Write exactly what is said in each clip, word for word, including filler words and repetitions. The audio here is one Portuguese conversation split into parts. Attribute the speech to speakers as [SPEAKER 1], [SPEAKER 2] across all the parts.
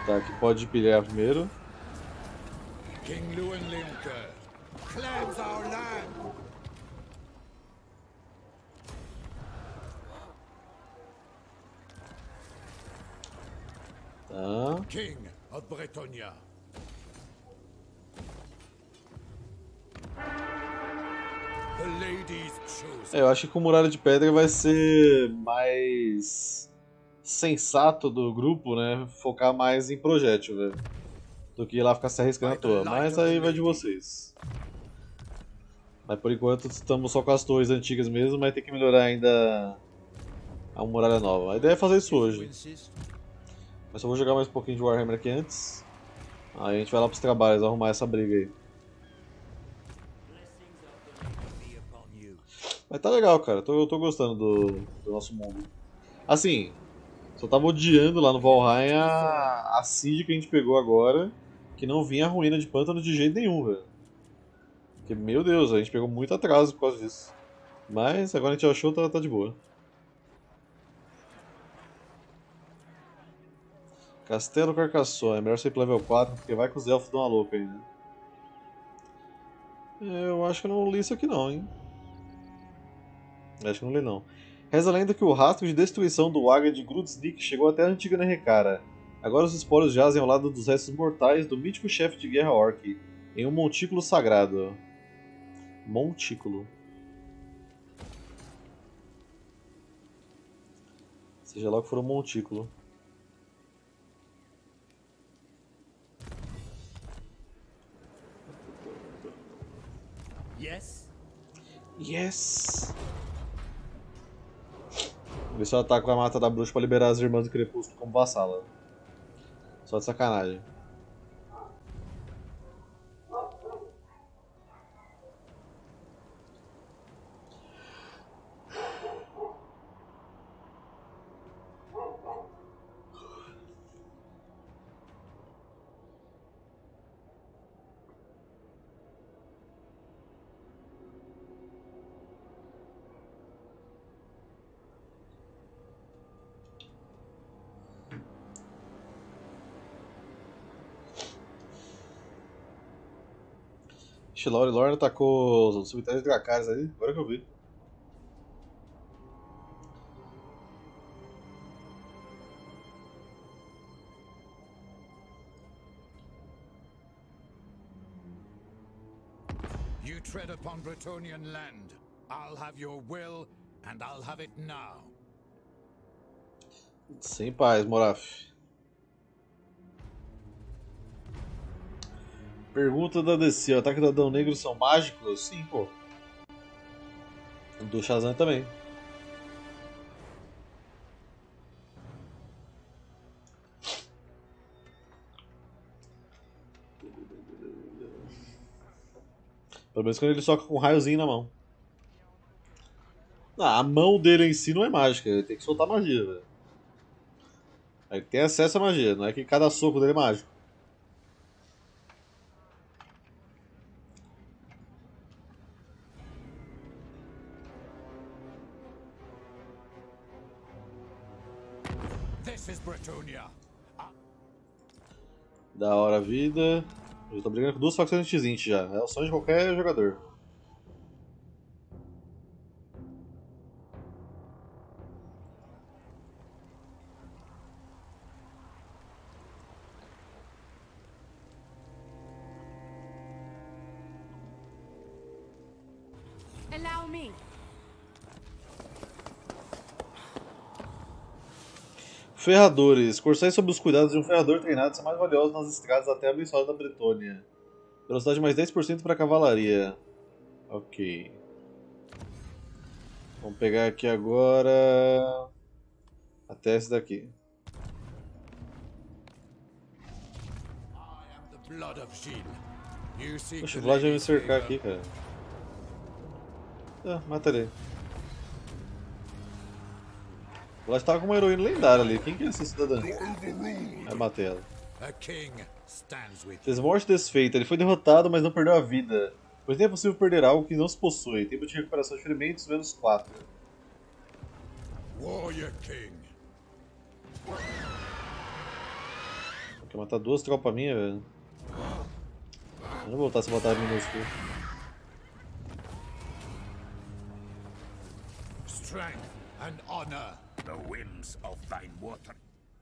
[SPEAKER 1] Tá, aqui pode pilhar primeiro.
[SPEAKER 2] King Luenlinker, cleanse our land.
[SPEAKER 1] Tá.
[SPEAKER 2] King of Bretonia. The ladies choose.
[SPEAKER 1] É, eu acho que com Muralha de Pedra vai ser mais sensato do grupo, né? Focar mais em projétil, velho. Do que ir lá ficar se arriscando à toa. Mas aí vai de vocês. Mas por enquanto estamos só com as torres antigas mesmo, mas tem que melhorar ainda a muralha nova. A ideia é fazer isso hoje. Mas eu vou jogar mais um pouquinho de Warhammer aqui antes. Aí a gente vai lá pros trabalhos, arrumar essa briga aí. Mas tá legal, cara. Eu tô, eu tô gostando do, do nosso mundo. Assim, só tava odiando lá no Valheim a, a seed que a gente pegou agora, que não vinha a ruína de pântano de jeito nenhum, velho. Porque, meu Deus, a gente pegou muito atraso por causa disso. Mas agora a gente achou, tá, tá de boa. Castelo Carcassonne, é melhor ser pro level quatro, porque vai que os elfos dão uma louca ainda. Eu acho que eu não li isso aqui não, hein. Acho que não li não. Reza a lenda que o rastro de destruição do Águia de Grudsnik chegou até a antiga Nerrekara. Agora os esporos jazem ao lado dos restos mortais do mítico chefe de guerra Orc, em um montículo sagrado. Montículo. Seja lá o que for um montículo.
[SPEAKER 2] Yes.
[SPEAKER 1] Yes! Vou ver se eu ataco a mata da bruxa pra liberar as irmãs do crepúsculo como vassala. Só de sacanagem. Ixi, Lore Lorne atacou os cemitérios de Dracarys aí, agora que eu vi.
[SPEAKER 2] You tread upon Bretonian land. I'll have your will, and I'll have it now.
[SPEAKER 1] Sem paz, Moraf. Pergunta da D C, o ataque do Adão Negro são mágicos? Sim, pô. Do Shazam também. Pelo menos quando ele soca com um raiozinho na mão. Ah, a mão dele em si não é mágica, ele tem que soltar magia, velho. Ele tem acesso à magia, não é que cada soco dele é mágico.
[SPEAKER 2] This is Bretonia.
[SPEAKER 1] Da hora a vida. Eu tô brigando com duas facções de X-Int já. É o sonho de qualquer jogador.
[SPEAKER 3] Allow me.
[SPEAKER 1] Ferradores. Corçais sob os cuidados de um ferrador treinado são mais valiosos nas estradas até abençoadas da Bretônia. Velocidade mais dez por cento para cavalaria. Ok. Vamos pegar aqui agora... até esse daqui. Poxa, o Vlad vai me cercar aqui, cara. Ah, mata ele. O Vlad tava com uma heroína lendária ali. Quem que é essa cidadã? Vai bater ela. Desmorte desfeita. Ele foi derrotado, mas não perdeu a vida. Pois nem é possível perder algo que não se possui. Tempo de recuperação de ferimentos, menos quatro.
[SPEAKER 2] Warrior King.
[SPEAKER 1] Quer matar duas tropas minhas, velho? Eu não vou voltar se botar minúsculo.
[SPEAKER 2] Strength and honor.
[SPEAKER 3] The whims of thine water.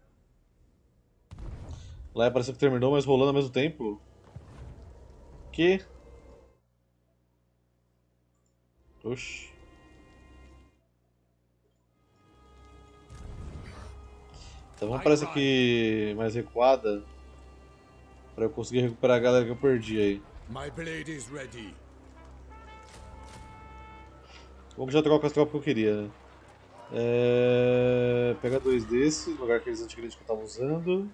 [SPEAKER 1] Lá parece que terminou, mas rolando ao mesmo tempo. Que? Oxi. Então vamos para essa aqui mais recuada. Pra eu conseguir recuperar a galera que eu perdi aí.
[SPEAKER 2] My blade is ready.
[SPEAKER 1] Vamos já trocar as tropas que eu queria, né? É... Pega dois desses, no lugar aqueles antigamente que eu tava usando.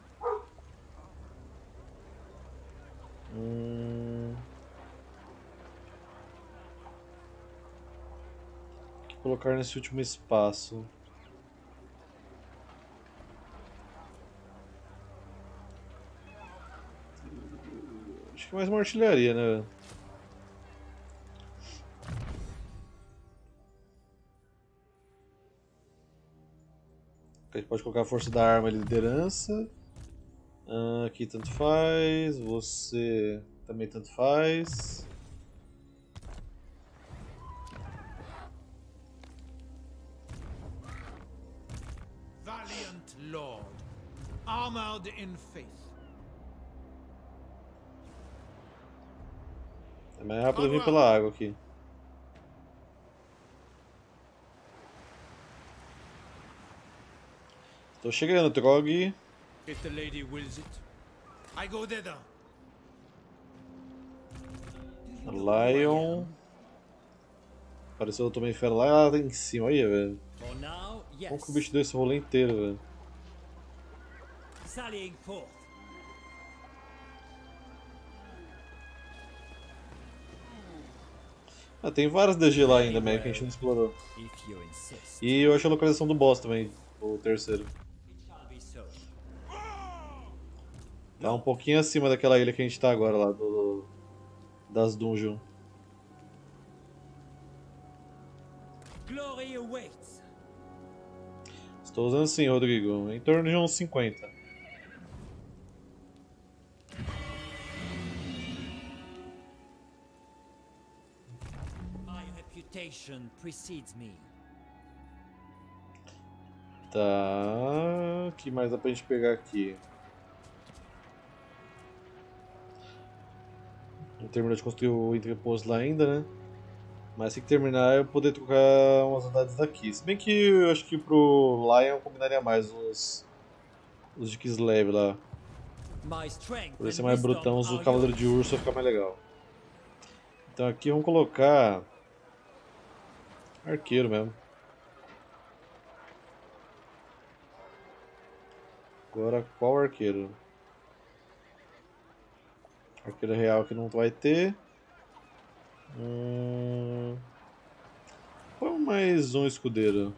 [SPEAKER 1] Hum... O que colocar nesse último espaço? Acho que mais uma artilharia, né? A gente pode colocar a força da arma e liderança. Ah, aqui tanto faz. Você também tanto faz.
[SPEAKER 4] Valiant Lord, armored in faith.
[SPEAKER 1] É mais rápido vir pela água aqui. Estou chegando, Trog.
[SPEAKER 4] If the lady wills it, I go thither.
[SPEAKER 1] Lion. Apareceu o Tomei Fera lá em cima aí, velho.
[SPEAKER 4] For now, yes.
[SPEAKER 1] Como que o bicho deu esse rolê inteiro, velho?
[SPEAKER 4] Sallying forth.
[SPEAKER 1] Ah, tem várias D G lá ainda, meio que a gente não explorou.
[SPEAKER 4] If you insist.
[SPEAKER 1] E eu acho a localização do boss também, o terceiro.
[SPEAKER 4] It shall be so.
[SPEAKER 1] Tá um pouquinho acima daquela ilha que a gente tá agora lá, do, das dungeons.
[SPEAKER 4] Glory awaits.
[SPEAKER 1] Estou usando sim, Rodrigo, em torno de uns cinquenta.
[SPEAKER 4] My reputation precedes me.
[SPEAKER 1] Tá. O que mais dá pra gente pegar aqui? Não terminou de construir o entreposto lá ainda, né? Mas tem que terminar eu poder trocar umas unidades daqui. Se bem que eu acho que pro Lion combinaria mais os, os de Kislev lá.
[SPEAKER 4] My strength
[SPEAKER 1] Por ser
[SPEAKER 4] and
[SPEAKER 1] mais
[SPEAKER 4] wisdom
[SPEAKER 1] brutão, os do
[SPEAKER 4] are
[SPEAKER 1] Cavaleiro de
[SPEAKER 4] yours.
[SPEAKER 1] Urso vai ficar mais legal. Então aqui vamos colocar arqueiro mesmo. Agora qual arqueiro? Arqueiro real que não vai ter. Hum... Põe mais um escudeiro.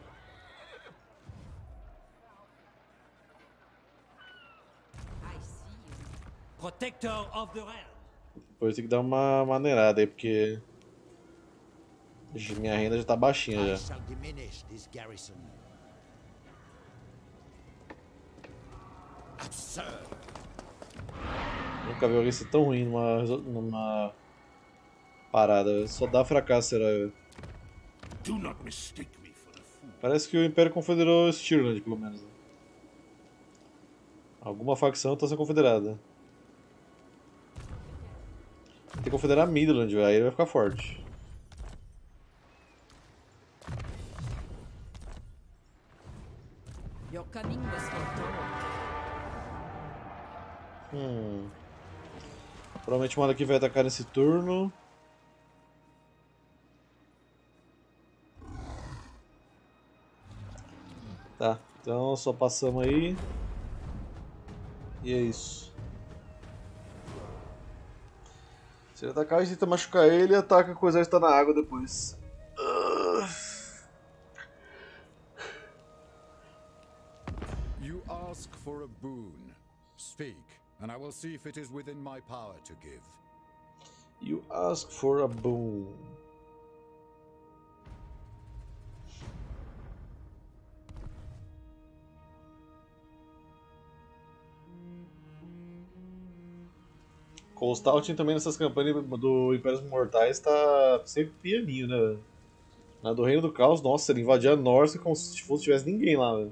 [SPEAKER 4] Protector of the realm.
[SPEAKER 1] Depois tem que dar uma maneirada aí, porque minha renda já tá baixinha
[SPEAKER 3] I
[SPEAKER 1] já.
[SPEAKER 3] shall diminish this garrison. Absurd.
[SPEAKER 1] Nunca vi alguém ser tão ruim numa, numa parada. Só dá fracasso, será?
[SPEAKER 3] Do not mistake me for a fool.
[SPEAKER 1] Parece que o Império confederou Stirland, pelo menos. Alguma facção tá sendo confederada. Tem que confederar Midland, aí ele vai ficar forte.
[SPEAKER 5] Your cunning was foretold.
[SPEAKER 1] Hum. Provavelmente o Malekith vai atacar nesse turno. Tá, então só passamos aí. E é isso. Se ele atacar, a gente tenta machucar ele e ataca com o exército na água depois.
[SPEAKER 2] You ask for a boon. Speak, and I will see if it is within my power to give.
[SPEAKER 1] You ask for a boon. Cold Stout também nessas campanhas do Impérios Mortais tá sempre pianinho, né, velho? Na do Reino do Caos, nossa, ele invadia a Norse como se fosse tivesse ninguém lá, velho.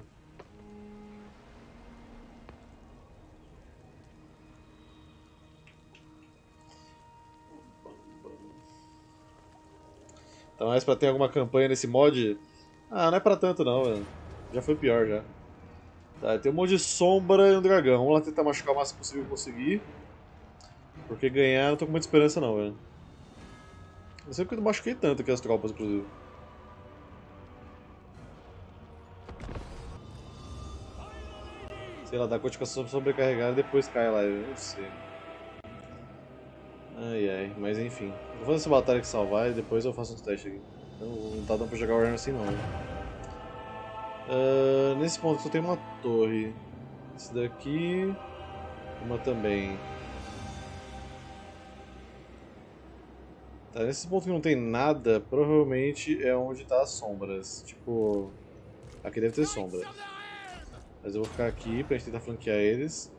[SPEAKER 1] Tá mais pra ter alguma campanha nesse mod? Ah, não é pra tanto não, velho. Já foi pior já. Tá, tem um monte de sombra e um dragão. Vamos lá tentar machucar o máximo possível que conseguir. Porque ganhar não tô com muita esperança não, velho. Não sei porque eu não machuquei tanto aqui as tropas, inclusive. Sei lá, dá codificação sobrecarregada e depois cai lá, eu não sei. Ai ai, mas enfim. Vou fazer essa batalha aqui salvar e depois eu faço uns testes aqui. Não, não tá dando pra jogar Warhammer assim não. Uh, nesse ponto só tem uma torre. Esse daqui. Uma também. Tá, nesse ponto que não tem nada, provavelmente é onde tá as sombras. Tipo. Aqui deve ter sombra. Mas eu vou ficar aqui pra gente tentar flanquear eles.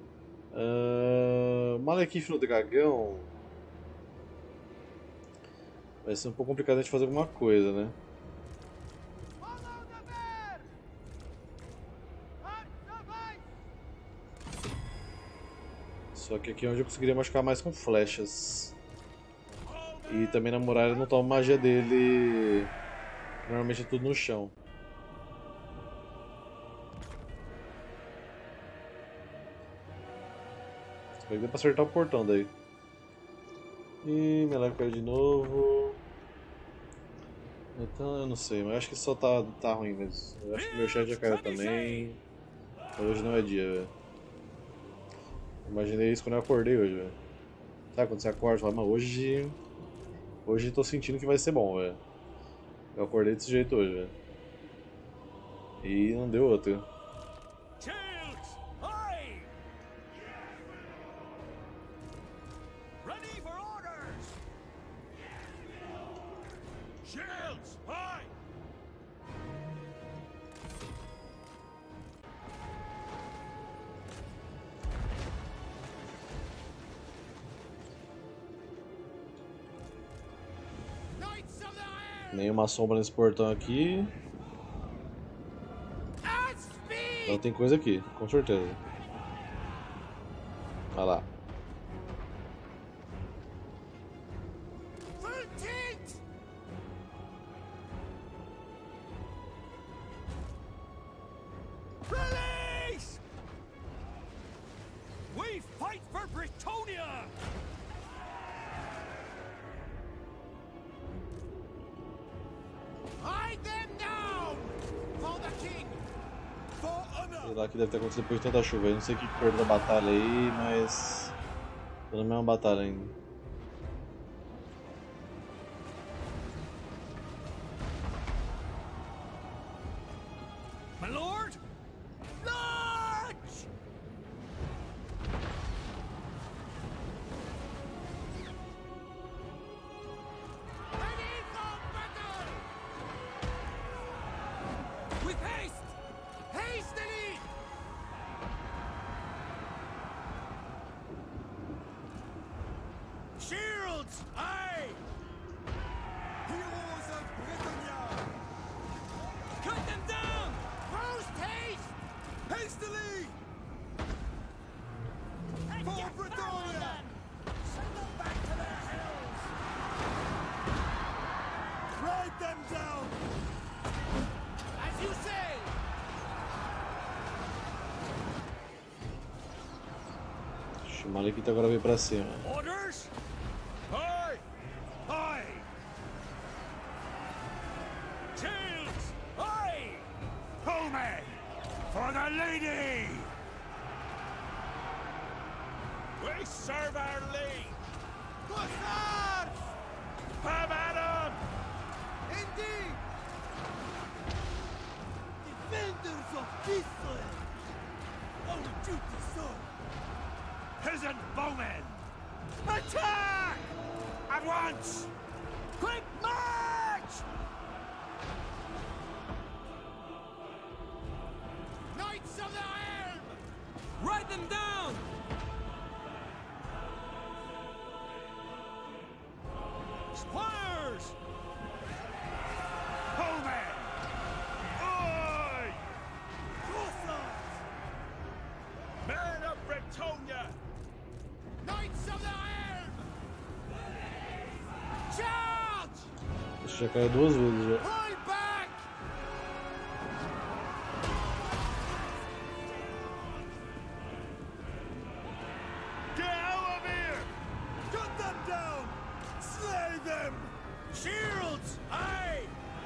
[SPEAKER 1] Uh, Malekith no dragão. Vai ser um pouco complicado a gente fazer alguma coisa, né? Só que aqui é onde eu conseguiria machucar mais com flechas. E também na muralha não toma magia dele. Normalmente é tudo no chão. Vai dar pra acertar o portão daí. Ih, minha live caiu de novo. Então eu não sei, mas acho que só tá, tá ruim mesmo. Eu acho que meu chat já caiu também. Hoje não é dia, velho. Imaginei isso quando eu acordei hoje, velho. Sabe quando você acorda e fala, mas hoje. Hoje tô sentindo que vai ser bom, velho. Eu acordei desse jeito hoje, velho. E não deu outro. Nenhuma sombra nesse portão aqui. Então tem coisa aqui, com certeza. Olha lá.
[SPEAKER 4] Release! We fight for Bretonnia!
[SPEAKER 1] Sei lá que deve ter acontecido depois de tanta chuva. Eu não sei o que perdeu da batalha aí, mas. Tô na mesma batalha ainda.
[SPEAKER 4] My lord! Launch! Ready for battle! With haste! Hastily! Shields! Aye! Heroes of Britannia! Cut them down! Post haste! Hastily! For Britannia! Send them back to their hells! Ride them down! As you say!
[SPEAKER 1] O Malekith agora veio pra cima.
[SPEAKER 4] Orders? Aye! Aye! Shields! Aye! Pullman! For the lady! We serve our lead! Hussars! Have at 'em! Indeed! Defenders of Israel! Our duty, sir! Peasant bowmen! Attack! At once! Quick march! Knights of the Elm! Ride them down!
[SPEAKER 3] Bretonia!
[SPEAKER 4] Knights of the Helm! Charge!
[SPEAKER 1] Deixa eu cair duas vezes já.
[SPEAKER 4] Pull back!
[SPEAKER 3] Get out of here!
[SPEAKER 4] Cut them down! Slay them! Shields! Aye!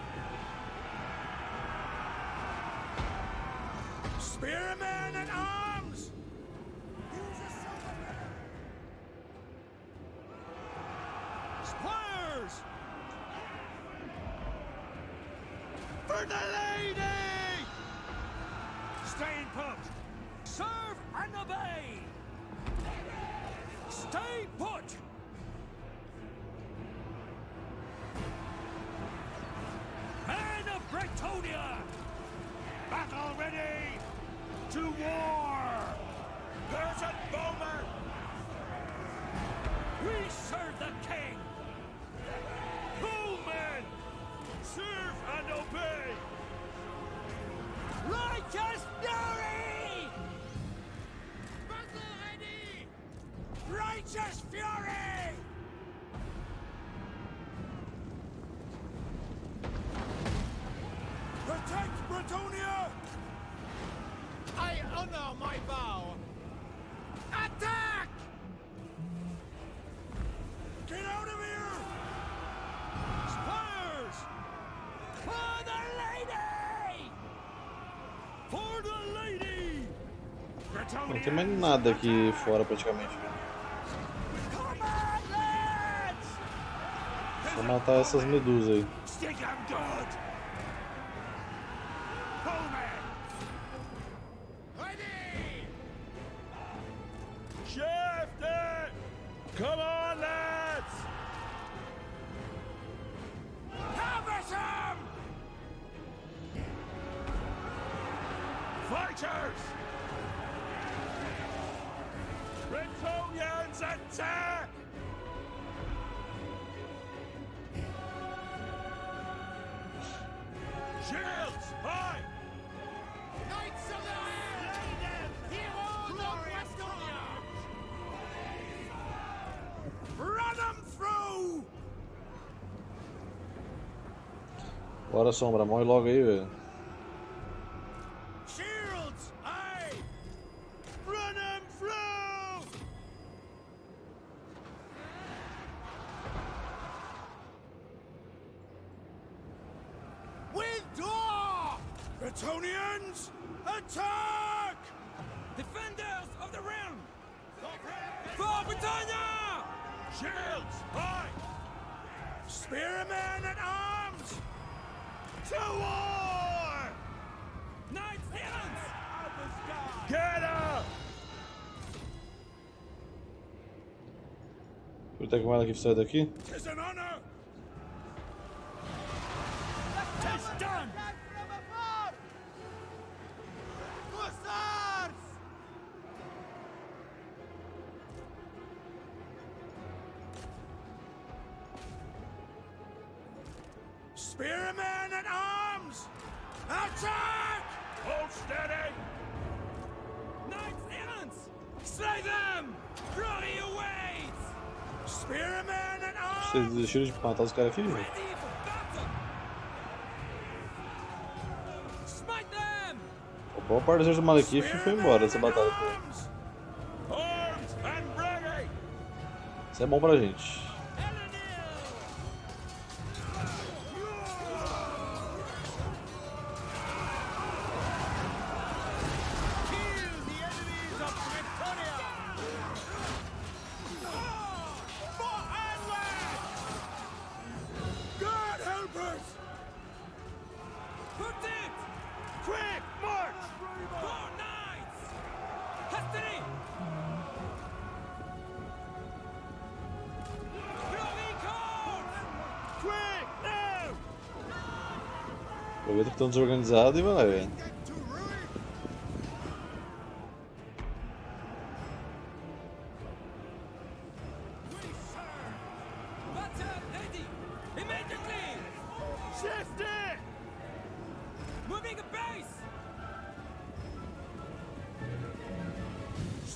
[SPEAKER 4] Spearmen at arms! Use a silver Squires! For the lady! Stay in put! Serve and obey! Stay put! Men of Bretonia! Battle ready! To war!
[SPEAKER 3] Persian bowmen!
[SPEAKER 4] We serve the king!
[SPEAKER 3] Bowmen! Serve and obey!
[SPEAKER 4] Righteous fury! Battle ready! Righteous fury! Protect Bretonia! I honor my vow! Attack! Get out of here! Spurs! For the lady! For the lady!
[SPEAKER 1] Não tem mais nada aqui fora praticamente.
[SPEAKER 4] Come on, lads!
[SPEAKER 1] Só matar essas medusas aí.
[SPEAKER 3] Stick 'em good! Bowmen!
[SPEAKER 4] Ready!
[SPEAKER 3] Shift it! Come on, lads!
[SPEAKER 4] Harvest him!
[SPEAKER 3] Fighters! Bretonians attack! Shields, high!
[SPEAKER 4] Knights of the Helm! Heroes of Westonia! Run them through!
[SPEAKER 1] Bora, Sombra, morre logo aí, velho.
[SPEAKER 4] Shields, aye! Run them through! Withdraw! Bretonians, attack! Defenders of the realm! For Britannia!
[SPEAKER 3] Shields, high!
[SPEAKER 4] Spearmen at arms! To war! Knights hands!
[SPEAKER 3] Get up!
[SPEAKER 1] Vou ter que mais aqui sair daqui.
[SPEAKER 4] Tis an honor! Tis done! Hussars! Spearmen at arms! Attack!
[SPEAKER 3] Hold steady!
[SPEAKER 4] Knights errants! Slay them! Glory awaits! Spearmen at arms!
[SPEAKER 1] Vocês desistiram de matar os caras aqui, velho?
[SPEAKER 4] Ready for battle! Smite them!
[SPEAKER 1] A boa parte dos do Malekith foi embora dessa batalha.
[SPEAKER 4] Arms!
[SPEAKER 3] Arms and ready!
[SPEAKER 1] Isso é bom pra gente.
[SPEAKER 3] Quick, march! Quick, now!
[SPEAKER 1] Aproveita que estão desorganizados e vai lá, velho.
[SPEAKER 3] Shift it!
[SPEAKER 4] Moving a base!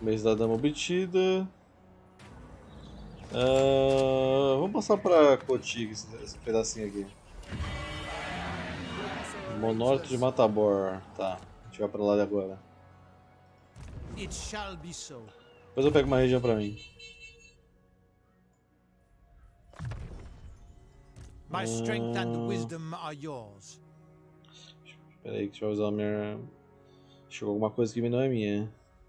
[SPEAKER 1] Mês da dama obtida. Uh, vamos passar pra Kotig, esse, esse pedacinho aqui. Monólito de Matabor. Tá, a gente vai pra lá agora.
[SPEAKER 4] It shall be so.
[SPEAKER 1] Depois eu pego uma região pra mim.
[SPEAKER 4] My strength and wisdom are yours.
[SPEAKER 1] Espera aí, que deixa eu usar a minha... Chegou alguma coisa que não é minha.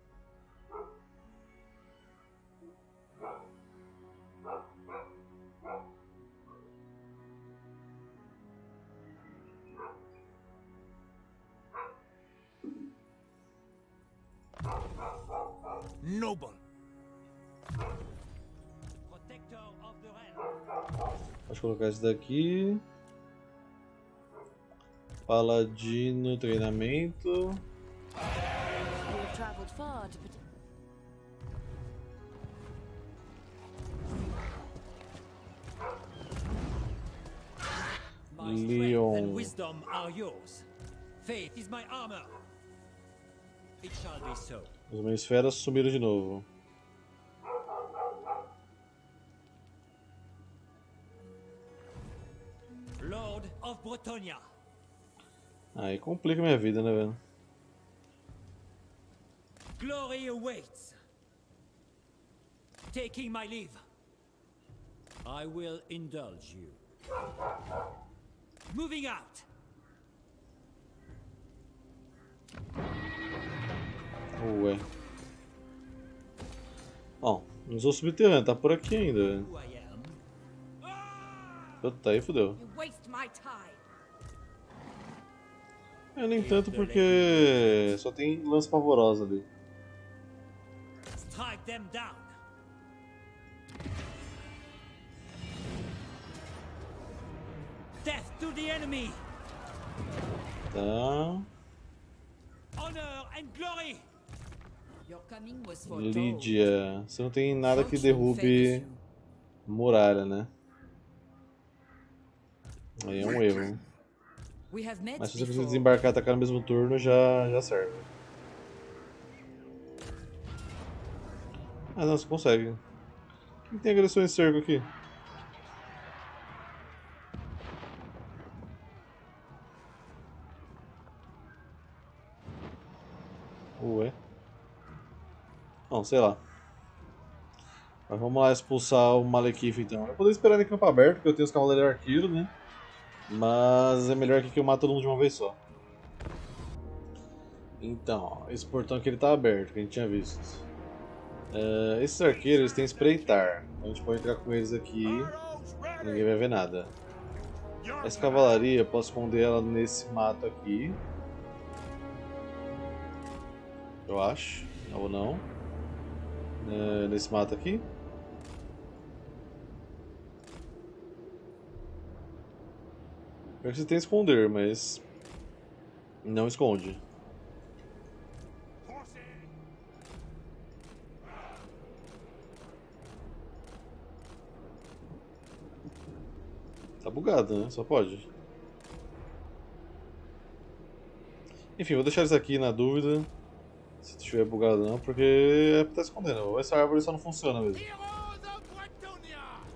[SPEAKER 4] Noble.
[SPEAKER 1] Pode colocar esse daqui. Paladino, treinamento.
[SPEAKER 5] You have traveled far to put
[SPEAKER 6] My strength
[SPEAKER 1] Leon.
[SPEAKER 6] and wisdom are yours. Faith is my armor. It shall be so.
[SPEAKER 1] Os Hemisferas sumiram de novo.
[SPEAKER 6] Lord of Bretonia.
[SPEAKER 1] Aí complica minha vida, né, velho?
[SPEAKER 6] Glory awaits. Taking my leave. I will indulge you. Moving out.
[SPEAKER 1] Ué. Bom, não sou subterrâneo, tá por aqui ainda.
[SPEAKER 6] Who I am.
[SPEAKER 1] Puta, aí fudeu.
[SPEAKER 5] you waste my time.
[SPEAKER 1] É, nem tanto porque só tem lance pavorosa ali.
[SPEAKER 6] Strike them down. Death to the enemy.
[SPEAKER 1] Tá.
[SPEAKER 6] Honor and glory.
[SPEAKER 5] Your coming was foretold.
[SPEAKER 1] Lídia. Você não tem nada que
[SPEAKER 5] Fortune
[SPEAKER 1] derrube
[SPEAKER 5] favors you.
[SPEAKER 1] muralha, né? Aí é um erro.
[SPEAKER 5] We have met
[SPEAKER 1] Mas se você
[SPEAKER 5] before.
[SPEAKER 1] conseguir desembarcar e atacar no mesmo turno, já, já serve. Ah não, você consegue. Quem tem agressão em cerco aqui? Ué. Não, sei lá. Mas vamos lá expulsar o Malekith então. Eu poderia esperar em campo aberto, porque eu tenho os cavaleiros arqueiros, né? Mas é melhor aqui que eu mato todo mundo de uma vez só. Então, ó, esse portão aqui ele tá aberto, que a gente tinha visto. Uh, esses arqueiros eles têm espreitar. Então a gente pode entrar com eles aqui. Ninguém vai ver nada. Essa cavalaria, eu posso esconder ela nesse mato aqui. Eu acho. Ou não. Uh, nesse mato aqui. Eu acho que você tem que esconder, mas não esconde. Tá bugado, né? Só pode. Enfim, vou deixar isso aqui na dúvida. Se estiver bugado ou não, porque é pra estar escondendo. Ou essa árvore só não funciona mesmo.
[SPEAKER 4] Heroes of Bretonia!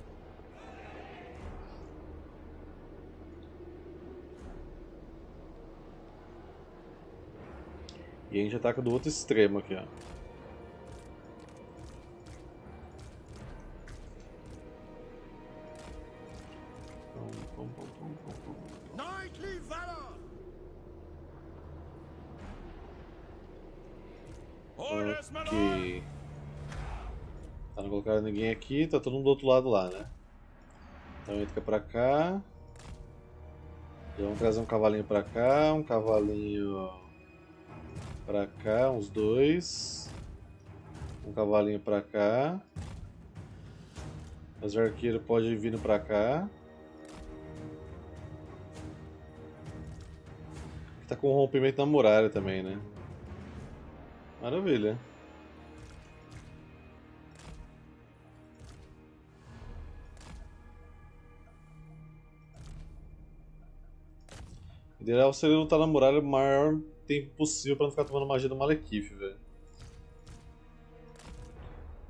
[SPEAKER 1] E a gente ataca do outro extremo aqui, ó.
[SPEAKER 4] Knightly valor!
[SPEAKER 3] Orders, my lord!
[SPEAKER 1] Ok. Tá, não colocaram ninguém aqui, tá todo mundo do outro lado lá, né? Então entra pra cá. E vamos trazer um cavalinho pra cá, um cavalinho pra cá, uns dois. Um cavalinho pra cá. Mas o arqueiro pode ir vindo pra cá. Tá com um rompimento na muralha também, né? Maravilha. O ideal seria lutar na muralha o maior tempo possível pra não ficar tomando magia do Malekith, velho.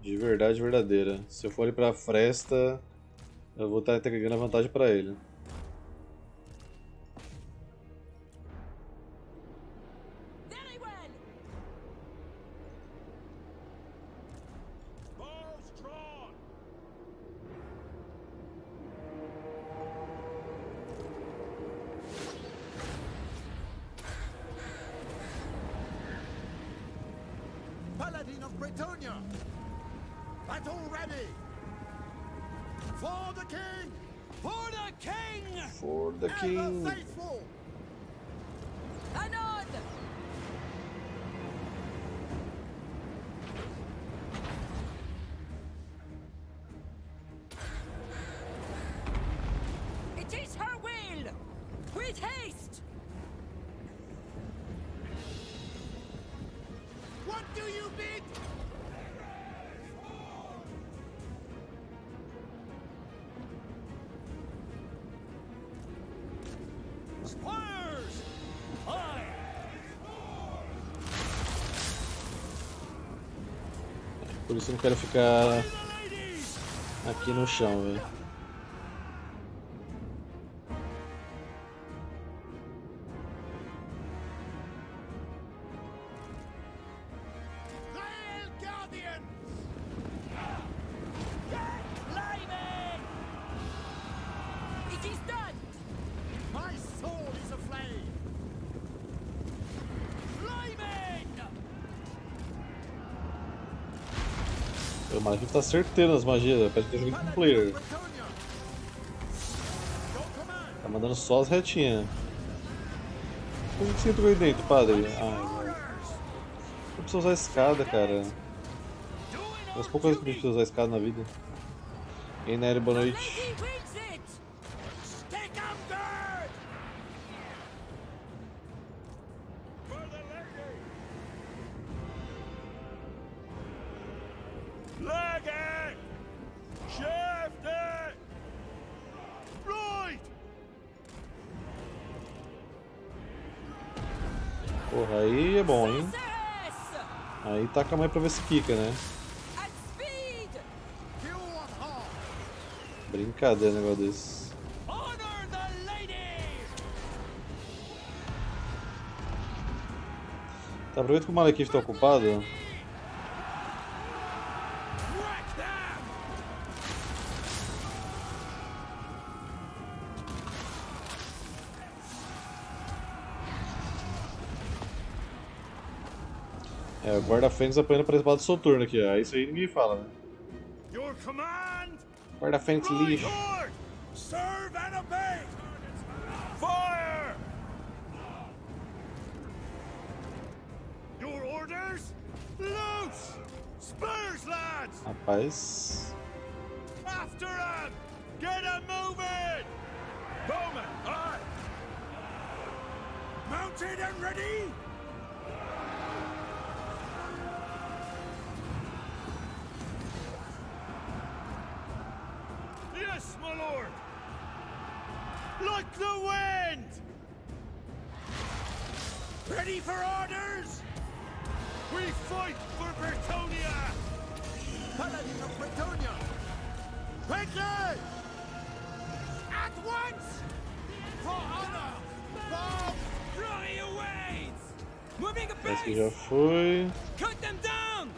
[SPEAKER 1] De verdade verdadeira. Se eu for ali pra fresta, eu vou estar entregando a vantagem pra ele.
[SPEAKER 5] Very well.
[SPEAKER 3] Bows drawn.
[SPEAKER 4] Paladin of Bretonia! Battle ready! For the king! For the king!
[SPEAKER 1] For the
[SPEAKER 4] And
[SPEAKER 1] king.
[SPEAKER 4] the faithful!
[SPEAKER 5] Anon! It is her will! With haste!
[SPEAKER 4] What do you bid? Squires! Aye!
[SPEAKER 1] Por isso eu não quero ficar
[SPEAKER 4] The ladies!
[SPEAKER 1] aqui no chão, velho.
[SPEAKER 4] Vale Guardian!
[SPEAKER 5] It is done!
[SPEAKER 4] My soul is aflame! Flaming!
[SPEAKER 1] O Malekith tá certeiro nas magias, velho. Parece que tá jogando com player.
[SPEAKER 4] Bretonia! Your command!
[SPEAKER 1] Tá mandando só as retinhas. Por que você entrou aí dentro, padre? Ah, velho. Eu preciso usar a escada, cara. Das poucas vezes que eu preciso usar a escada na vida. E aí, Nery, boa
[SPEAKER 5] The
[SPEAKER 1] noite.
[SPEAKER 5] lady wins it!
[SPEAKER 4] Stick 'em good!
[SPEAKER 3] For the lady. Leg it. Shift it. Right.
[SPEAKER 1] Porra, aí é bom, hein?
[SPEAKER 5] Success!
[SPEAKER 1] Aí taca a mãe pra ver se quica, né?
[SPEAKER 5] At speed!
[SPEAKER 4] Kill one half!
[SPEAKER 1] Brincadeira, um negócio desse.
[SPEAKER 4] Honor the lady!
[SPEAKER 1] Tá, aproveita que o Malekith tá ocupado.
[SPEAKER 4] Wreck them!
[SPEAKER 1] É, o guarda-fênix apanhando pra espada do Soturno aqui, ó. Isso aí ninguém fala, né?
[SPEAKER 3] Your command.
[SPEAKER 1] Guarda-fênix
[SPEAKER 3] Right
[SPEAKER 1] lixo.
[SPEAKER 3] hard. Serve and obey. Fire. Your orders. Loose. Spurs, lads.
[SPEAKER 1] Rapaz.
[SPEAKER 3] After him! Get him moving! Bowman, aye! Mounted and ready! Yes, my lord! Like the wind! Ready for orders? We fight for Bretonia!
[SPEAKER 4] Paladin of Bretonia! Quickly! At once! For honor! For
[SPEAKER 6] Fly away! Moving a
[SPEAKER 1] Esse aqui
[SPEAKER 6] base!
[SPEAKER 1] já foi.
[SPEAKER 6] Cut them down!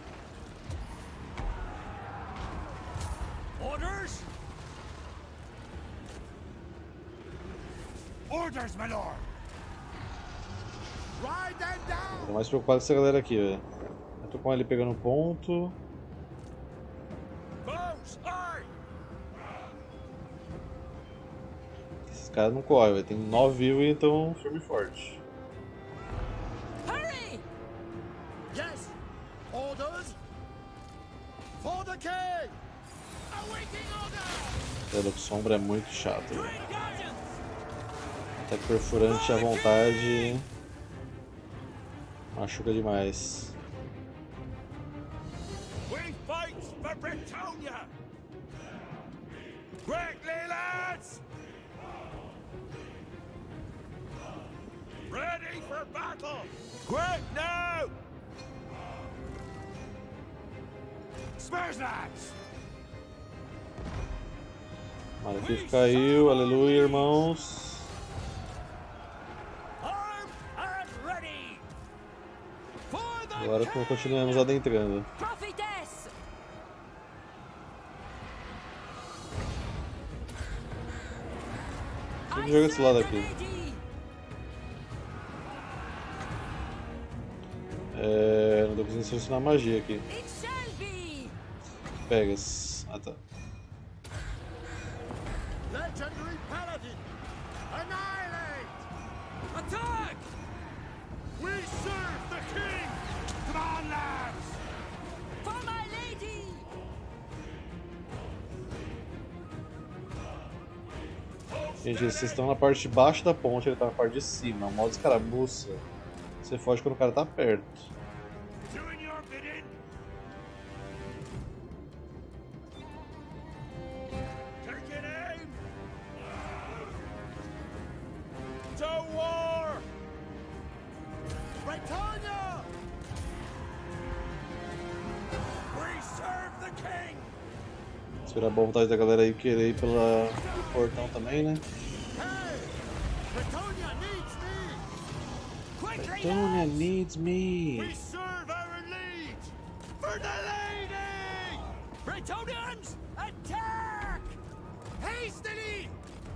[SPEAKER 3] Orders? Orders, my lord!
[SPEAKER 4] ride them down!
[SPEAKER 1] Tô mais preocupado com essa galera aqui, velho. Eu tô com ele pegando ponto.
[SPEAKER 3] Bows, aye!
[SPEAKER 1] Esses caras não correm, velho. Tem nove vivos e então firme e forte.
[SPEAKER 5] Hurry!
[SPEAKER 4] Yes! Orders! For the king! Awaiting order!
[SPEAKER 1] Pelo que sombra é muito chato, velho.
[SPEAKER 6] Great Guardians!
[SPEAKER 1] Ataque perfurante à vontade. Machuca demais.
[SPEAKER 3] We fight for Bretonia! Quickly, lads! Ready for battle! Quick now!
[SPEAKER 1] Malekith caiu, aleluia, irmãos.
[SPEAKER 4] Armed and ready. For the
[SPEAKER 1] Agora continuamos adentrando.
[SPEAKER 5] Prophetess!
[SPEAKER 1] Sempre joga esse lado aqui.
[SPEAKER 5] Lady!
[SPEAKER 1] É, não tô conseguindo selecionar magia aqui.
[SPEAKER 5] It shall be!
[SPEAKER 1] Pegas. Ah tá.
[SPEAKER 4] legendary paladin. Annihilate.
[SPEAKER 6] Attack!
[SPEAKER 3] We serve the king! Come on, lads!
[SPEAKER 5] For my lady!
[SPEAKER 1] Gente, vocês estão na parte de baixo da ponte, ele tá na parte de cima. O modo escaramuça. Você foge quando o cara tá perto.
[SPEAKER 3] Doing your bidding? Taking aim! To war!
[SPEAKER 4] Britannia.
[SPEAKER 3] We serve the king!
[SPEAKER 1] Esperar a boa vontade da galera aí querer ir pela, pelo portão também, né?
[SPEAKER 4] Hey, Britannia needs me.
[SPEAKER 6] Quickly!
[SPEAKER 1] Tonya needs me.
[SPEAKER 3] We serve our liege! For the lady!
[SPEAKER 6] Bretonians, attack! Hastily!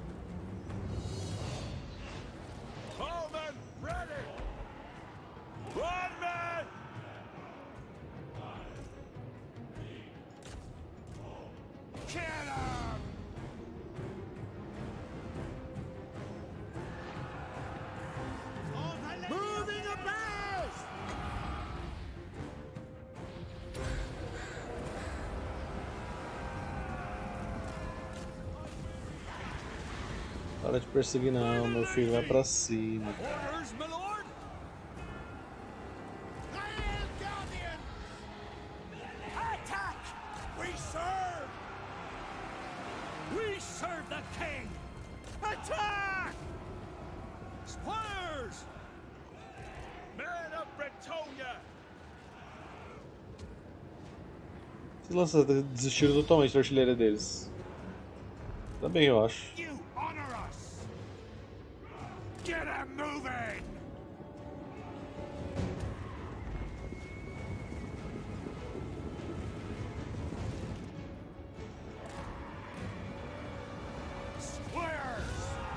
[SPEAKER 3] Bowman ready! One man! Kill him!
[SPEAKER 4] Moving abreast.
[SPEAKER 1] Para de perseguir não, meu filho, vai pra cima.
[SPEAKER 6] Orders, my lord!
[SPEAKER 4] Hail, Guardian.
[SPEAKER 6] Attack!
[SPEAKER 3] We serve!
[SPEAKER 6] We serve the king!
[SPEAKER 3] Attack!
[SPEAKER 6] Squires!
[SPEAKER 3] Men of Bretonia!
[SPEAKER 1] Esses lançadores desistiram totalmente da artilharia deles. Também eu acho.
[SPEAKER 3] You honor us! Get him moving! Squares!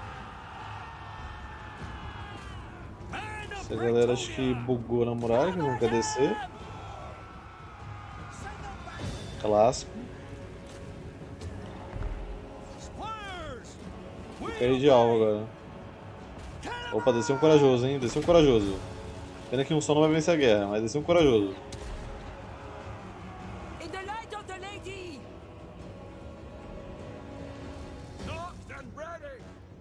[SPEAKER 6] Men of
[SPEAKER 1] Essa galera acho que
[SPEAKER 6] Bretonia!
[SPEAKER 1] bugou na muralha, que não quer descer. Clássico.
[SPEAKER 6] Squires!
[SPEAKER 1] Caí de alvo agora. Opa, desceu um corajoso, hein? Desceu um corajoso. Pena que um só não vai vencer a guerra, mas desceu um corajoso.
[SPEAKER 5] In the light of the lady!
[SPEAKER 3] Knocked and ready!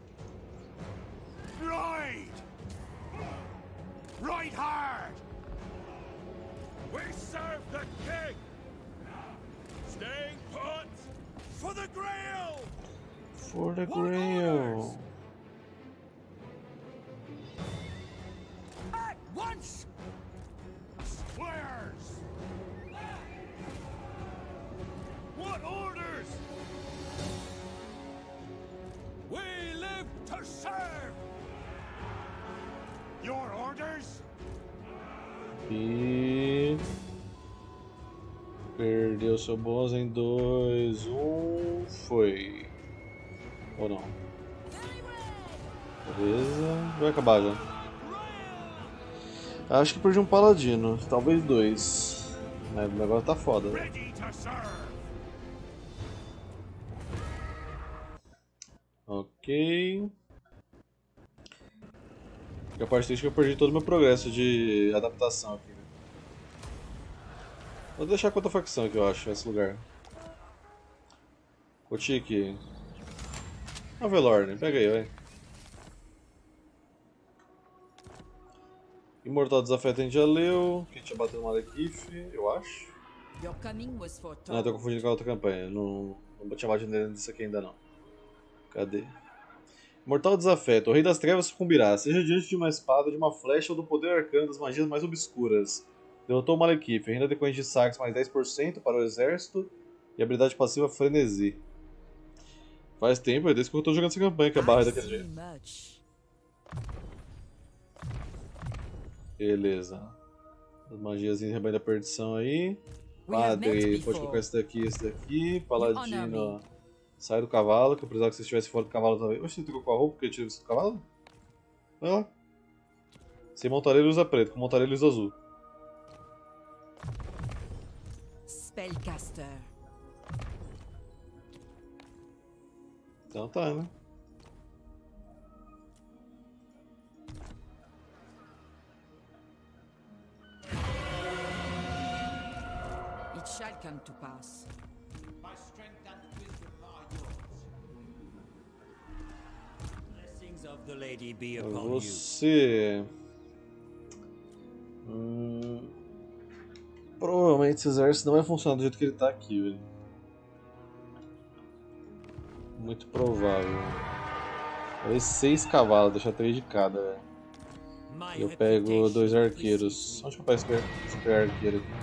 [SPEAKER 3] Ride! Ride hard! We serve the king! Staying put! For the Grail!
[SPEAKER 1] For the Grail.
[SPEAKER 6] At once!
[SPEAKER 3] Squares! What orders?
[SPEAKER 6] We live to serve!
[SPEAKER 3] Your orders?
[SPEAKER 1] E perdeu seu bônus em dois, um, foi. Ou não? Beleza, vai acabar já. Acho que perdi um paladino, talvez dois. Mas o negócio tá foda.
[SPEAKER 3] Ready to serve!
[SPEAKER 1] Ok. A parte triste é que eu perdi todo o meu progresso de adaptação aqui. Né? Vou deixar com outra facção aqui, eu acho, esse lugar. Kotik. Ah, Velorn, pega aí, vai. Imortal Desafeto a gente já leu. Que a gente já bateu no Malekith, eu acho.
[SPEAKER 5] Your coming was
[SPEAKER 1] Não, eu tô
[SPEAKER 5] foretold.
[SPEAKER 1] confundindo com a outra campanha. Não, não tinha batido nele nisso aqui ainda não. Cadê? Mortal Desafeto. O Rei das Trevas sucumbirá. Seja diante de uma espada, de uma flecha ou do poder arcano das magias mais obscuras. Derrotou o Malekith. Renda decorrente de saques mais dez por cento para o exército. E habilidade passiva Frenesi. Faz tempo, é desde que eu tô jogando essa campanha que a barra é daquele jeito. Beleza. As magiazinhas de rebanho da perdição aí. Padre, pode colocar esse daqui, esse daqui. Paladino, sai do cavalo, que eu precisava que você estivesse fora do cavalo também. Oxe, você trocou com a roupa porque eu tirei você do cavalo? Vai lá. Sem montareiro usa preto, com montareiro usa azul.
[SPEAKER 5] Spellcaster.
[SPEAKER 1] Então tá, né?
[SPEAKER 5] It shall come to pass.
[SPEAKER 6] My strength and wisdom are yours. Blessings of the lady be upon you.
[SPEAKER 1] Você... Hum... Provavelmente esse exército não vai funcionar do jeito que ele tá aqui, velho. Muito provável. Talvez seis cavalos, deixar três de cada, velho. E eu pego dois arqueiros. Onde que eu pego esse arqueiro aqui?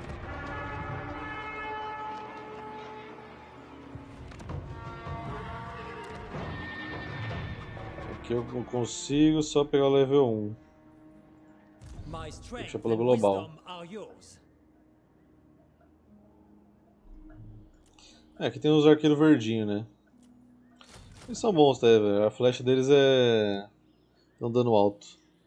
[SPEAKER 1] Aqui eu consigo só pegar o level um. Deixa pelo global. É, aqui tem os arqueiros verdinhos, né? Eles são bons, tá, velho? A flecha deles é... Tem um dano alto.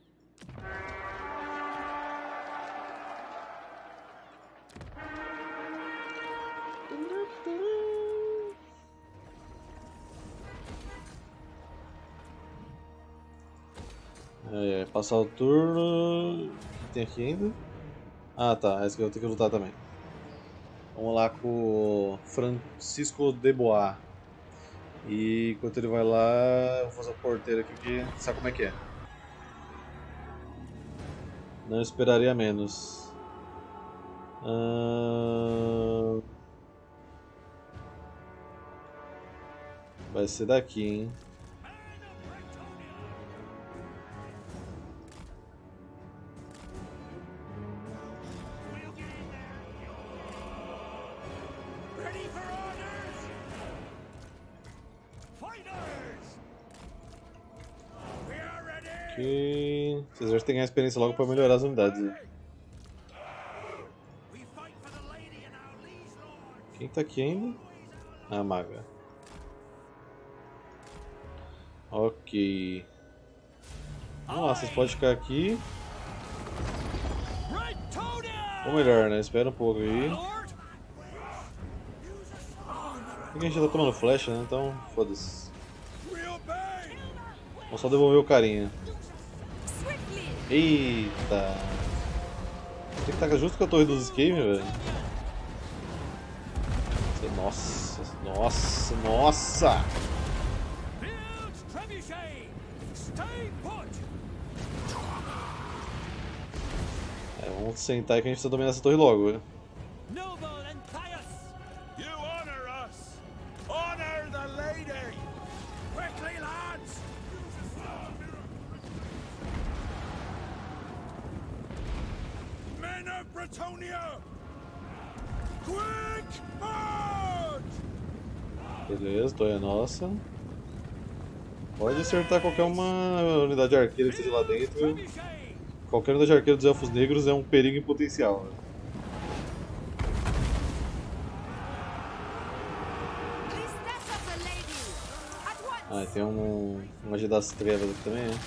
[SPEAKER 1] É, é, passar o turno... O que tem aqui ainda? Ah, tá. Esse aqui eu vou ter que lutar também. Vamos lá com o Francisco de Bois. E enquanto ele vai lá, eu vou fazer o porteiro aqui, porque sabe como é que é. Não esperaria menos. Ah... Vai ser daqui, hein. Ok. Vocês já têm que ganhar experiência logo para melhorar as unidades. Né? Quem tá aqui ainda? Ah, a maga. Ok. Vamos lá, vocês podem ficar aqui. Ou melhor, né? Espera um pouco aí. Aqui a gente já tá tomando flecha, né? Então, foda-se. Vamos só devolver o carinha. Eita! Tem que estar justo com a torre dos escape, velho. Nossa, nossa, nossa! É, vamos sentar aí que a gente precisa dominar essa torre logo, velho. Beleza, torre é nossa. Pode acertar qualquer uma unidade de arqueiro que esteja lá dentro. Qualquer unidade de arqueiro dos Elfos Negros é um perigo em potencial. Né? Ah, tem um, uma magia das trevas aqui também, né?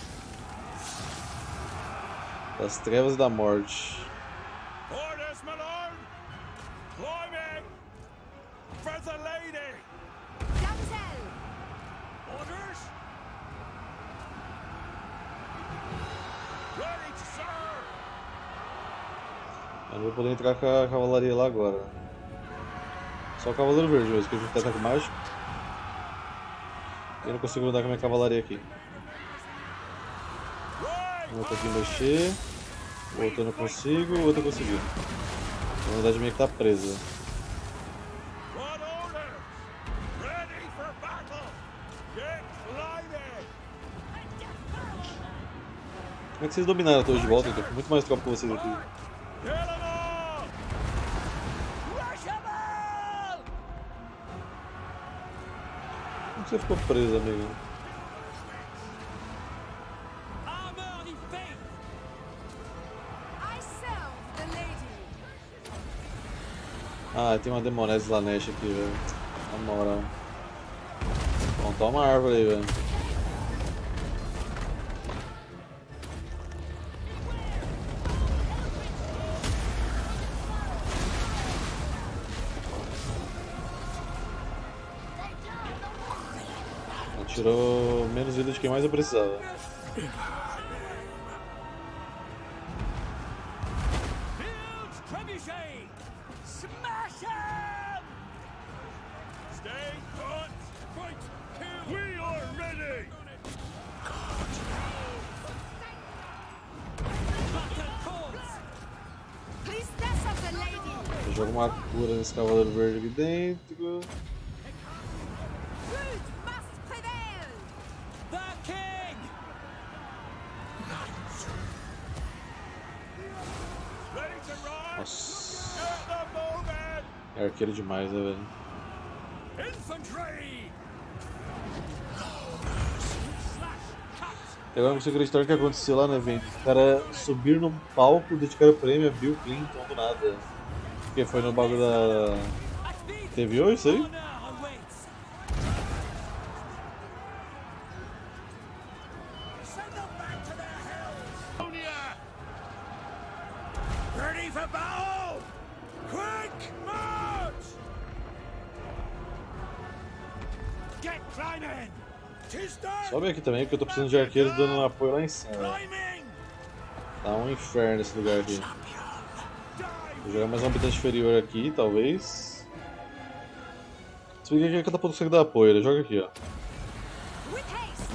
[SPEAKER 1] Das trevas e da morte. Eu não vou poder entrar com a cavalaria lá agora. Só o cavaleiro verde, mas que a gente tem ataque mágico. Eu não consigo andar com a minha cavalaria aqui. Um outro aqui mexer. O outro eu não consigo, o outro eu consegui. A unidade minha que tá presa. Como é que vocês dominaram a torre de volta? Eu tô com muito mais tropa que vocês aqui. que você ficou preso, amigo?
[SPEAKER 6] Armor in faith!
[SPEAKER 5] I serve the lady.
[SPEAKER 1] Ah, tem uma Demoness Slanesh aqui, velho. Na moral. Bom, toma uma árvore aí, velho. Tirou menos vida de quem mais eu precisava.
[SPEAKER 4] Smash him! Stay put! Fight! Kill! We are ready!
[SPEAKER 6] Battle calls!
[SPEAKER 5] Priestess of the lady.
[SPEAKER 1] Eu jogo uma cura nesse cavaleiro verde aqui dentro.
[SPEAKER 5] Good must prevail.
[SPEAKER 6] The king!
[SPEAKER 4] Ready to ride!
[SPEAKER 1] Nossa,
[SPEAKER 4] Get the movement!
[SPEAKER 1] é arqueiro demais, né, velho?
[SPEAKER 4] Infantry!
[SPEAKER 1] Eu não consigo acreditar o que aconteceu lá no evento. Os caras subiram num palco, dedicaram o prêmio a Bill Clinton do nada. Porque foi no bagulho da. Teve hoje isso aí?
[SPEAKER 6] Honor awaits!
[SPEAKER 4] Send them back to their hells! Ready for battle! Quick march! Get climbing! Tis done!
[SPEAKER 1] Sobe aqui também, porque eu tô precisando de arqueiros dando um apoio lá em cima.
[SPEAKER 4] Climbing!
[SPEAKER 1] Tá um inferno esse lugar aqui. Vou jogar mais um habitante inferior aqui, talvez. Se bem que aqui a catapulta consegue dar apoio, ele joga aqui, ó.
[SPEAKER 5] With haste.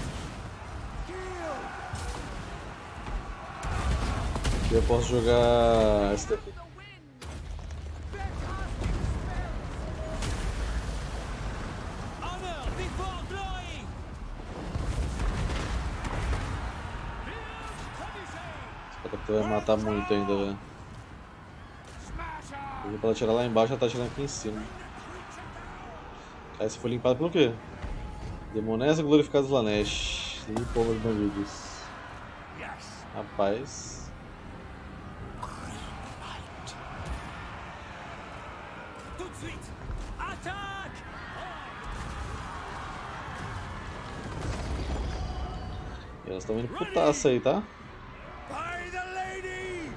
[SPEAKER 1] Aqui eu posso jogar esse daqui.
[SPEAKER 6] Honor before glory!
[SPEAKER 1] Essa catapulta vai matar muito ainda, velho. Pra ela atirar lá embaixo, ela tá atirando aqui em cima. Aí você foi limpado pelo quê? Demonessa glorificada Slanesh. Limpou meus bandidos. Rapaz.
[SPEAKER 6] Tout de suite! Attaque!
[SPEAKER 1] E elas estão indo putaça aí, tá?
[SPEAKER 4] By the lady!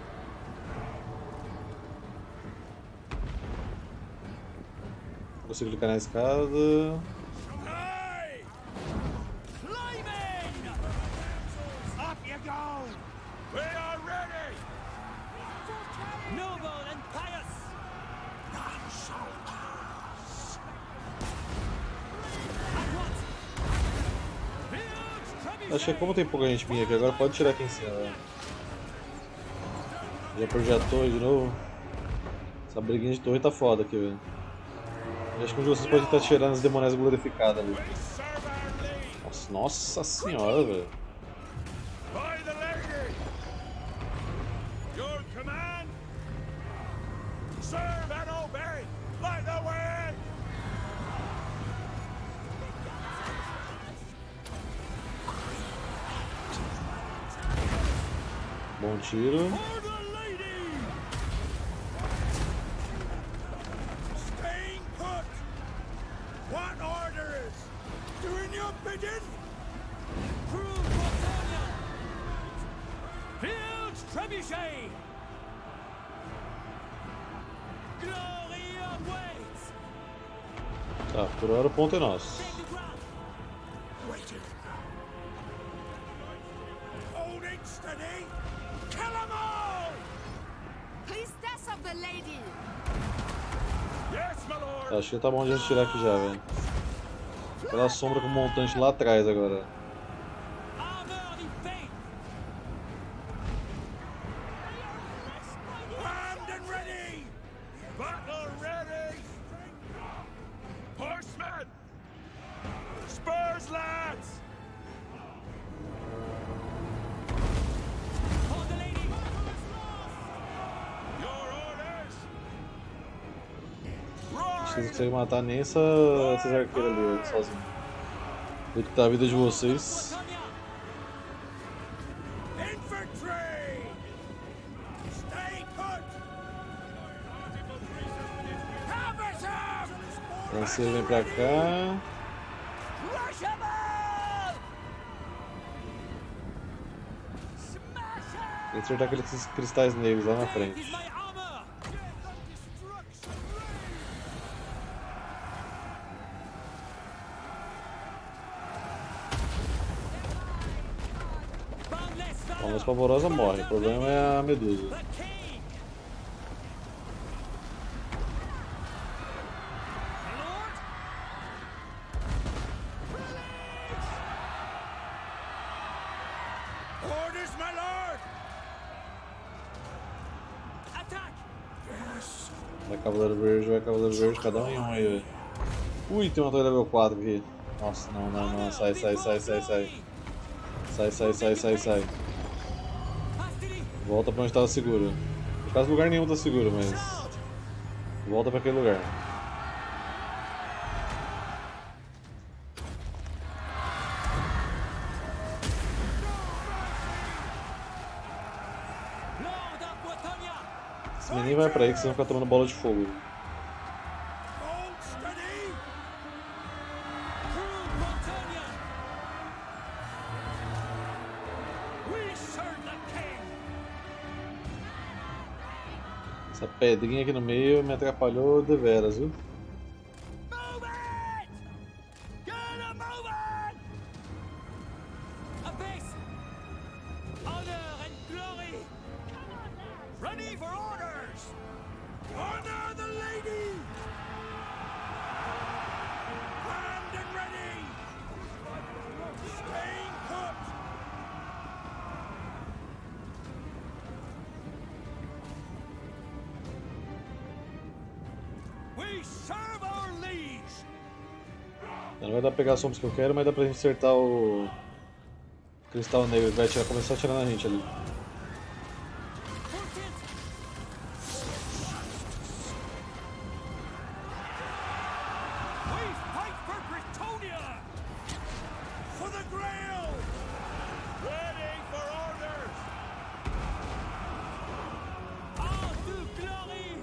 [SPEAKER 1] Não consigo clicar na escada.
[SPEAKER 4] Aye! Climbing! Up you go! We are ready!
[SPEAKER 6] Noble and pious! At once! Huge
[SPEAKER 1] Acho que como tem pouca gente minha aqui, agora pode tirar aqui em cima, velho. Já projetou de novo. Essa briguinha de torre tá foda aqui, velho. Acho que um de vocês pode estar tirando as demonésias glorificadas ali.
[SPEAKER 4] Serve our lead!
[SPEAKER 1] Nossa, nossa senhora, velho.
[SPEAKER 4] By the lady! Your command! Serve and obey! Light the way!
[SPEAKER 1] Bom tiro.
[SPEAKER 4] For the lady! Staying put! What orders? Doing your bidding?
[SPEAKER 6] Through Britannia! Huge trebuchet! Glory awaits!
[SPEAKER 1] Tá, por hora o ponto é nosso.
[SPEAKER 6] Take the ground!
[SPEAKER 4] Waiting. Holding steady! Kill 'em all!
[SPEAKER 5] Priestess of the lady.
[SPEAKER 4] Yes, my lord!
[SPEAKER 1] Acho que tá bom de a gente tirar aqui já, velho. Aquela sombra com o montante lá atrás agora.
[SPEAKER 6] Armor in faith!
[SPEAKER 4] Armed and ready! Battle ready! Horsemen! Spurs, lads!
[SPEAKER 6] For the lady!
[SPEAKER 4] Your orders!
[SPEAKER 1] Acho que você consegue matar nem essa, essas arqueiras ali, velho, sozinho. Do que tá a vida de vocês.
[SPEAKER 4] Infantry! Stay put! Capital!
[SPEAKER 1] Lanceiro vem pra cá.
[SPEAKER 4] Crushable!
[SPEAKER 1] Tem que acertar aqueles cristais negros lá na frente.
[SPEAKER 6] Is my armor! Boundless
[SPEAKER 1] A
[SPEAKER 6] valor!
[SPEAKER 1] luz pavorosa morre, o problema é a medusa.
[SPEAKER 6] The king! My lord!
[SPEAKER 4] Orders, my lord!
[SPEAKER 6] Attack!
[SPEAKER 1] Vai Cavaleiro Verde, vai Cavaleiro Verde, cada um em um aí, velho. Ui, tem uma torre level quatro aqui. Nossa, não, não, não, sai, sai, sai, sai, sai. Sai, sai, sai, sai, sai.
[SPEAKER 6] Hastily!
[SPEAKER 1] Volta pra onde tava seguro. No caso, lugar nenhum tá seguro, mas... Volta pra aquele lugar.
[SPEAKER 6] Lord of Bretonia!
[SPEAKER 1] Esse menino vai pra aí que vocês vão ficar tomando bola de fogo.
[SPEAKER 4] Hold steady!
[SPEAKER 6] True Bretonia!
[SPEAKER 4] We serve the king!
[SPEAKER 1] Essa pedrinha aqui no meio me atrapalhou deveras, viu?
[SPEAKER 4] Move it! Get a moving!
[SPEAKER 6] Apace! Honor and glory!
[SPEAKER 4] Ready for orders! Honor the lady! Armed and ready! Staying put! We serve our liege!
[SPEAKER 1] Não vai dar pra pegar as sombras que eu quero, mas dá pra gente acertar o... Cristal negro que vai atirar, começar a atirar na gente ali.
[SPEAKER 6] Push it!
[SPEAKER 4] We fight for Bretonia! For the Grail! Ready for orders!
[SPEAKER 6] All to glory!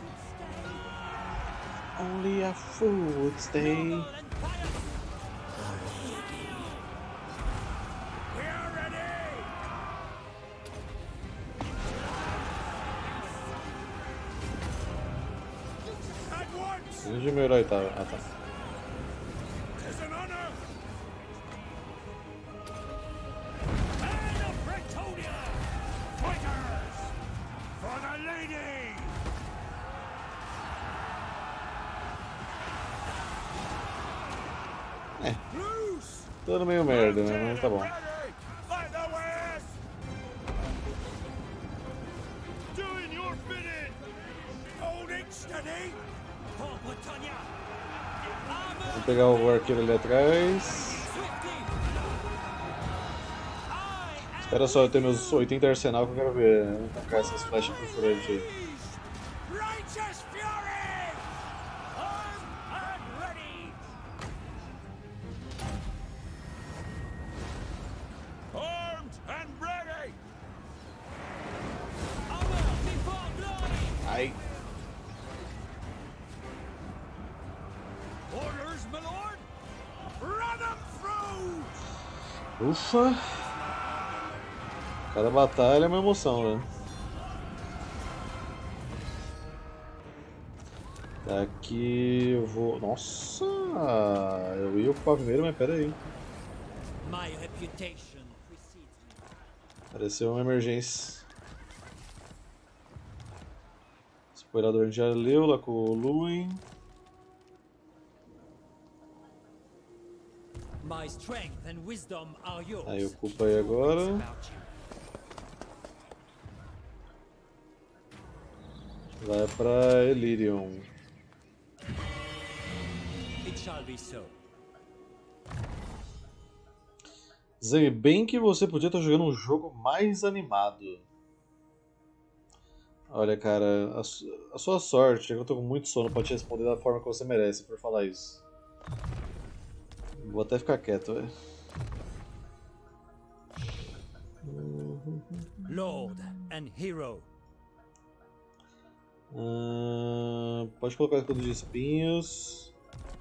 [SPEAKER 1] Only a fool would stay.
[SPEAKER 6] Noble and pious!
[SPEAKER 4] We are ready! At once!
[SPEAKER 1] Onde meu herói tá? Ah, tá.
[SPEAKER 4] Tis an honor! Men of Bretonia! Fighters! For the lady!
[SPEAKER 1] É.
[SPEAKER 4] Loose!
[SPEAKER 1] Tudo meio merda, né? Mas tá bom.
[SPEAKER 4] Ready! By the west! Doing your bidding! Holding steady!
[SPEAKER 6] For Bretonia! Armor!
[SPEAKER 1] Vou pegar o arqueiro ali atrás.
[SPEAKER 6] Swiftly! I am
[SPEAKER 1] Espera só, eu tenho meus oitenta arsenal que eu quero ver. Vou tacar essas flechas perfurantes aí.
[SPEAKER 4] Righteous fury! Armed and ready! Armed and ready!
[SPEAKER 6] honor before glory!
[SPEAKER 1] Ai.
[SPEAKER 4] Orders, my lord! Run them through!
[SPEAKER 1] Ufa! Cada batalha é uma emoção, né? Daqui eu vou... Nossa! Eu ia ocupar primeiro, mas pera aí.
[SPEAKER 6] My reputation precedes me.
[SPEAKER 1] Apareceu uma emergência. Spoilador já leu lá com o Luin.
[SPEAKER 6] My strength and wisdom are yours.
[SPEAKER 1] Aí ocupa aí agora.
[SPEAKER 6] About you.
[SPEAKER 1] Vai pra Elirion.
[SPEAKER 6] It shall be so.
[SPEAKER 1] Zé, bem que você podia estar jogando um jogo mais animado. Olha, cara, a, su a sua sorte é que eu tô com muito sono pra te responder da forma que você merece por falar isso. Vou até ficar quieto, velho.
[SPEAKER 6] Lord and hero.
[SPEAKER 1] Uh, pode colocar escudo de espinhos.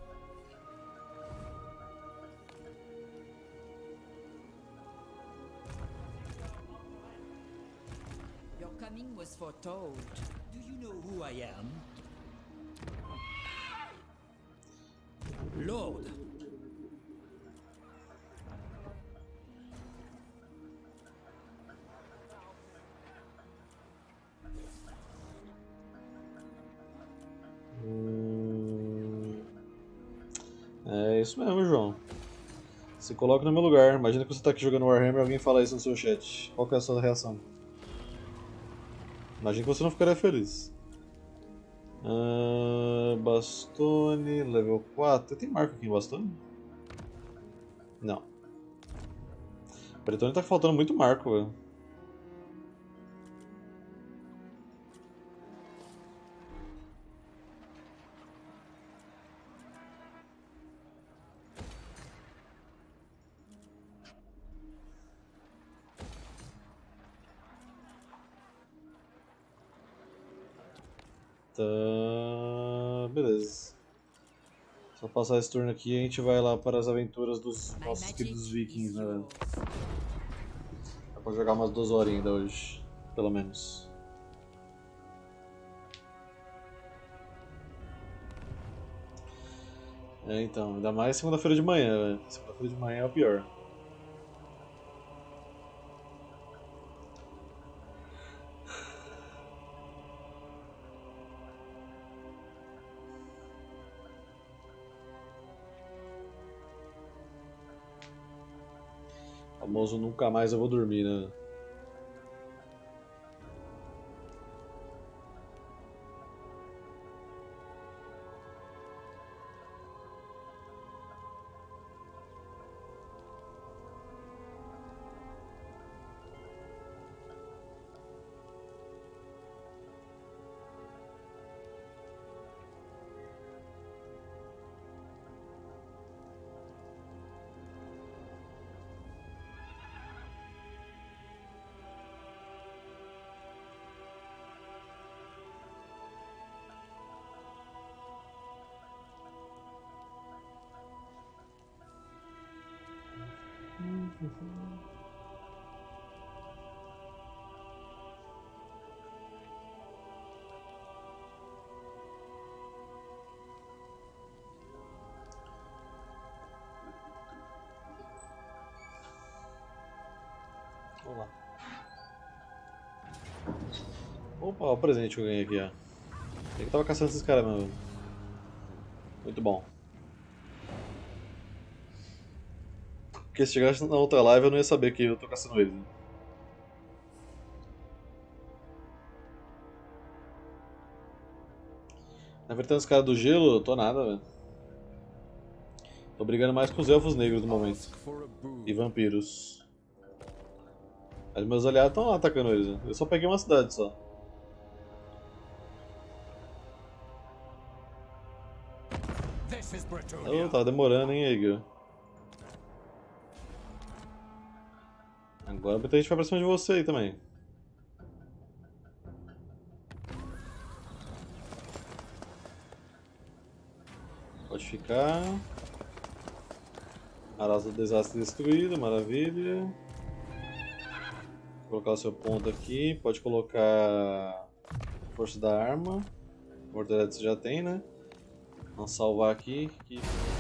[SPEAKER 6] Your coming was foretold. Do you know who I am? Lord.
[SPEAKER 1] Hum... É isso mesmo, João. Se coloca no meu lugar. Imagina que você tá aqui jogando Warhammer e alguém fala isso no seu chat. Qual que é a sua reação? Imagina que você não ficaria feliz. Uh, Bastone, level quatro. Tem marco aqui em Bastone? Não. Bretone tá faltando muito marco, velho. Tá, beleza. Só passar esse turno aqui e a gente vai lá para as aventuras dos nossos queridos vikings, né, velho? Dá pra jogar umas duas horas ainda hoje, pelo menos. É, então, ainda mais segunda-feira de manhã, velho. Segunda-feira de manhã é o pior. Famoso nunca mais eu vou dormir, né? Vamos lá. Opa, olha o presente que eu ganhei aqui, ó. Eu que tava caçando esses caras mesmo. Muito bom. Porque se chegasse na outra live eu não ia saber que eu tô caçando eles. Né? Na verdade, os caras do gelo, eu tô nada, velho. Tô brigando mais com os elfos negros no momento. E vampiros. Mas meus aliados estão lá atacando eles. Né? Eu só peguei uma cidade só. Oh, tava demorando, hein, Egil. Agora a gente vai pra cima de você aí também. Pode ficar. Arasa do desastre destruído, maravilha. Vou colocar o seu ponto aqui. Pode colocar força da arma. Mortalidade você já tem, né? Vamos salvar aqui. aqui.